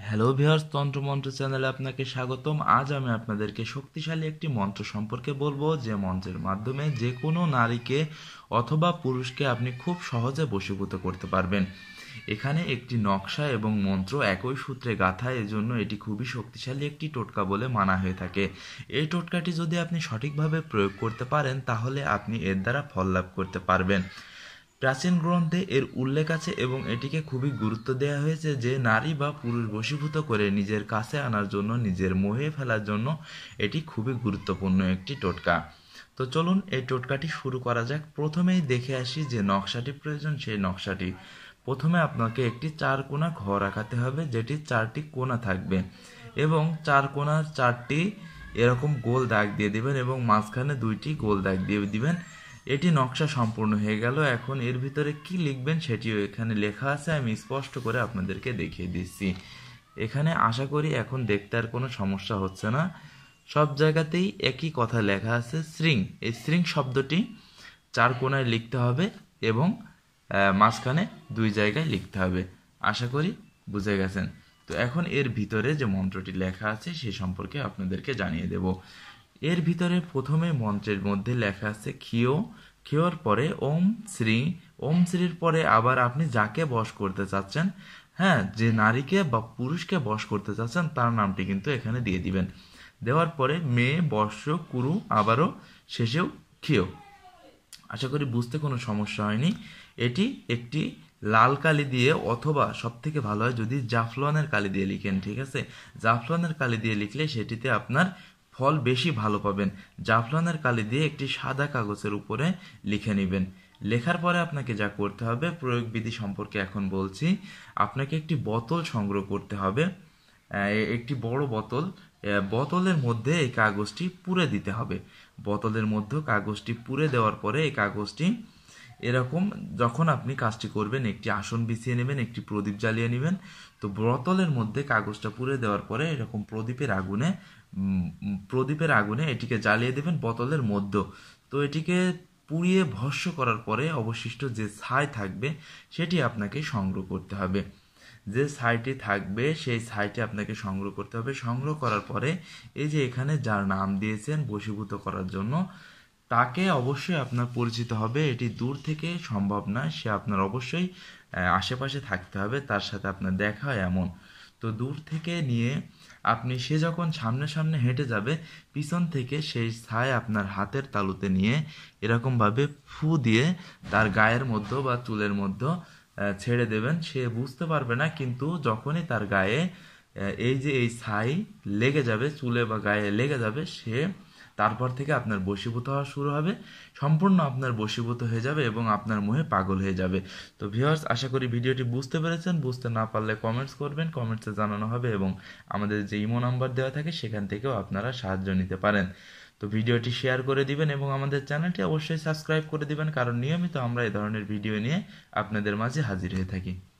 Hello viewers, তন্ত্রমন্ত্র চ্যানেলে আপনাকে স্বাগতম। আজ আমি আপনাদেরকে শক্তিশালী একটি মন্ত্র সম্পর্কে বলবো, যে মন্ত্রের মাধ্যমে যে কোনো নারীকে অথবা পুরুষকে আপনি খুব সহজে বশীভূত করতে পারবেন। এখানে একটি নকশা এবং মন্ত্র একই সূত্রে গাঁথা, এজন্য এটি খুবই শক্তিশালী একটি টোটকা বলে মানা হয়ে থাকে। এই টোটকাটি যদি আপনি সঠিকভাবে প্রয়োগ করতে পারেন, তাহলে আপনি এর দ্বারা ফল লাভ করতে পারবেন। প্রাচীন গ্রন্থে এর উল্লেখ আছে এবং এটিকে খুবই গুরুত্ব দেওয়া হয়েছে যে নারী বা পুরুষ বশীভূত করে নিজের কাছে আনার জন্য, নিজের মোহে ফেলার জন্য এটি খুবই গুরুত্বপূর্ণ একটি টোটকা। তো চলুন এই টোটকাটি শুরু করা যাক। প্রথমেই দেখে আসি যে নকশাটি প্রয়োজন। সেই নকশাটি প্রথমে আপনাকে একটি চার কোণা ঘর আঁকাতে হবে, যেটি চারটি কোণা থাকবে এবং চার কোণার চারটি এরকম গোল দাগ দিয়ে দিবেন এবং মাঝখানে দুইটি গোল দাগ দিয়ে দিবেন। এটি নকশা সম্পূর্ণ হয়ে গেল। এখন এর ভিতরে কি লিখবেন সেটিও এখানে লেখা আছে, আমি স্পষ্ট করে আপনাদেরকে দেখিয়ে দিচ্ছি। এখানে আশা করি এখন দেখতে আর কোনো সমস্যা হচ্ছে না। সব জায়গাতেই একই কথা লেখা আছে, শৃং। এই শৃং শব্দটি চার কোণায় লিখতে হবে এবং মাঝখানে দুই জায়গায় লিখতে হবে। আশা করি বুঝে গেছেন। তো এখন এর ভিতরে যে মন্ত্রটি লেখা আছে সে সম্পর্কে আপনাদেরকে জানিয়ে দেব। এর ভিতরে প্রথমে মন্ত্রের মধ্যে লেখা আছে ক্ষিয়। ক্ষিয়র পরে ওম শ্রী। ওম শ্রীর পরে আবার আপনি যাকে বশ করতে চাচ্ছেন, হ্যাঁ, যে নারীকে বা পুরুষকে বশ করতে চাচ্ছেন তার নামটি কিন্তু এখানে দিয়ে দিবেন। দেওয়ার পরে মে বর্ষ কুরু, আবারও শেষেও ক্ষিয়। আশা করি বুঝতে কোনো সমস্যা হয়নি। এটি একটি লাল কালি দিয়ে, অথবা সব থেকে ভালো হয় যদি জাফলনের কালি দিয়ে লিখেন, ঠিক আছে? জাফলনের কালি দিয়ে লিখলে সেটিতে আপনার ফল বেশি ভালো পাবেন। জাফলনের কালি দিয়ে একটি সাদা কাগজের উপরে লিখে নেবেন। লেখার পরে আপনাকে যা করতে হবে, প্রয়োগবিধি সম্পর্কে এখন বলছি। আপনাকে একটি বোতল সংগ্রহ করতে হবে, একটি বড় বোতল। বোতলের মধ্যে এই কাগজটি পুরে দিতে হবে। বোতলের মধ্যে কাগজটি পুরে দেওয়ার পরে এই কাগজটি এরকম, যখন আপনি কাজটি করবেন, একটি আসন বিছিয়ে নেবেন, একটি প্রদীপ জ্বালিয়ে নেবেন। তো বোতলের মধ্যে কাগজটা পুরে দেওয়ার পরে এরকম প্রদীপের আগুনে এটিকে জ্বালিয়ে দেবেন বোতলের মধ্যে। তো এটিকে পুড়িয়ে ভস্ম করার পরে অবশিষ্ট যে ছাই থাকবে সেটি আপনাকে সংগ্রহ করতে হবে। যে ছাইটি থাকবে সেই ছাইটি আপনাকে সংগ্রহ করতে হবে। সংগ্রহ করার পরে এই যে এখানে যার নাম দিয়েছেন বশীভূত করার জন্য, তাকে অবশ্যই আপনার পরিচিত হবে। এটি দূর থেকে সম্ভব না, সে আপনার অবশ্যই আশেপাশে থাকতে হবে, তার সাথে আপনার দেখা হয় এমন। তো দূর থেকে নিয়ে আপনি, সে যখন সামনে সামনে হেঁটে যাবে, পিছন থেকে সেই ছাই আপনার হাতের তালুতে নিয়ে এরকমভাবে ফু দিয়ে তার গায়ের মধ্যে বা চুলের মধ্যে ছেড়ে দেবেন। সে বুঝতে পারবে না, কিন্তু যখনই তার গায়ে এই ছাই লেগে যাবে, চুলে বা গায়ে লেগে যাবে, সে তারপর থেকে আপনার বশীভূত হওয়া শুরু হবে। সম্পূর্ণ আপনার বশীভূত হয়ে যাবে এবং আপনার মোহে পাগল হয়ে যাবে। তো ভিউয়ার্স, আশা করি ভিডিওটি বুঝতে পেরেছেন। বুঝতে না পারলে কমেন্টস করবেন, কমেন্টসে জানানো হবে এবং আমাদের যে ইমো নাম্বার দেওয়া থাকে সেখান থেকেও আপনারা সাহায্য নিতে পারেন। তো ভিডিওটি শেয়ার করে দিবেন এবং আমাদের চ্যানেলটি অবশ্যই সাবস্ক্রাইব করে দিবেন, কারণ নিয়মিত আমরা এই ধরনের ভিডিও নিয়ে আপনাদের মাঝে হাজির হয়ে থাকি।